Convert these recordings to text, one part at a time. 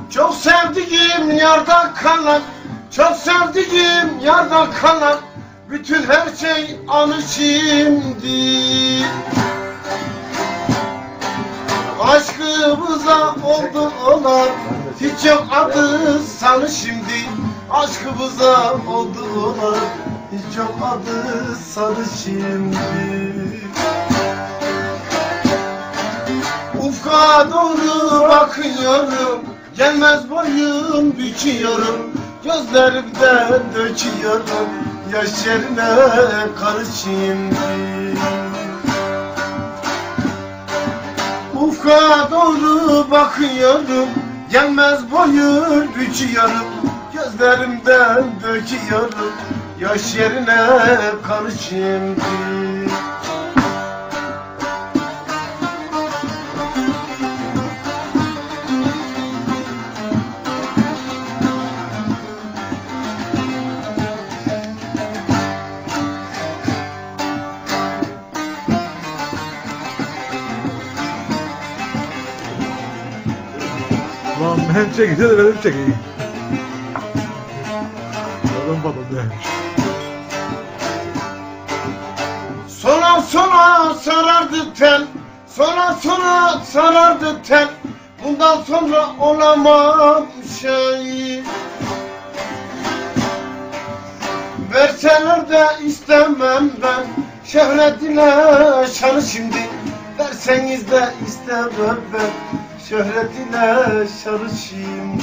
Çok sevdiğim yarda kalan, çok sevdiğim yarda kalan bütün her şey anı şimdi. Aşkımıza oldu olan hiç yok adı sanı şimdi. Aşkımıza oldu olan hiç yok adı sanı şimdi. Ufka doğru bakıyorum, gelmez boyun büküyorum, gözlerimden döküyorum, yaş yerine karı şimdi. Ufka doğru bakıyorum, gelmez boyun büküyorum, gözlerimden döküyorum, yaş yerine karı şimdi. Lan hem çekeceğiz de benim çekeyim. Adam patladı. Sona sarardı tel, sona sarardı tel. Bundan sonra olamam şey. Verseler de istemem ben, şöhretine şanı şimdi. Verseniz de istemem ben, şöhretine şanı şimdi.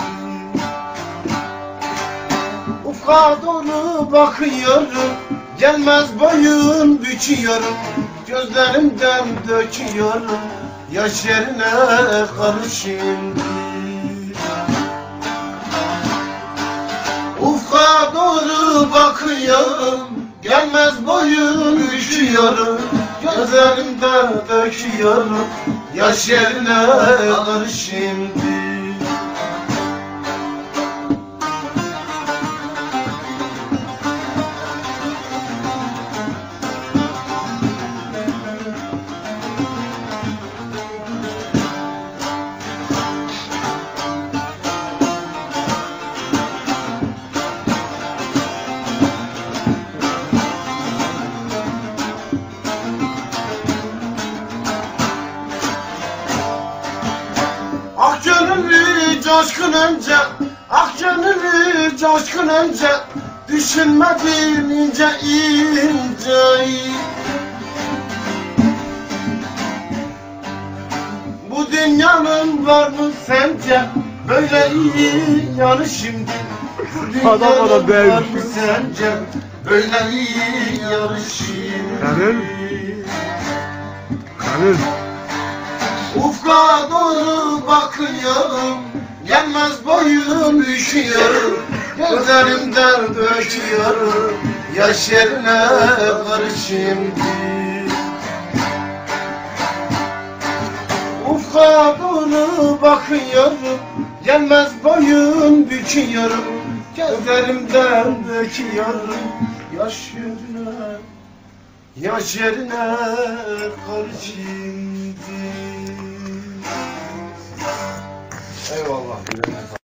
Ufka doğru bakıyorum, gelmez boyun büküyorum, gözlerimden döküyorum, yaş yerine karı şimdi. Ufka doğru bakıyorum, gelmez boyun büküyorum, gözlerimden döküyorum, yaş yerine karı şimdi. Ah gönüllü coşkun önce, ah gönüllü coşkun önce, düşünmedim ince ince. Bu dünyanın var mı sence böyle iyi yanı şimdi? Bu dünyanın var mı sence böyle iyi yanı şimdi? Kanın. Ufka doğru bakıyorum, gelmez boyun büküyorum, gözlerimden döküyorum, yaş yerine karı şimdi. Ufka doğru bakıyorum, gelmez boyun büküyorum, gözlerimden döküyorum, yaş yerine karı şimdi. Eyvallah.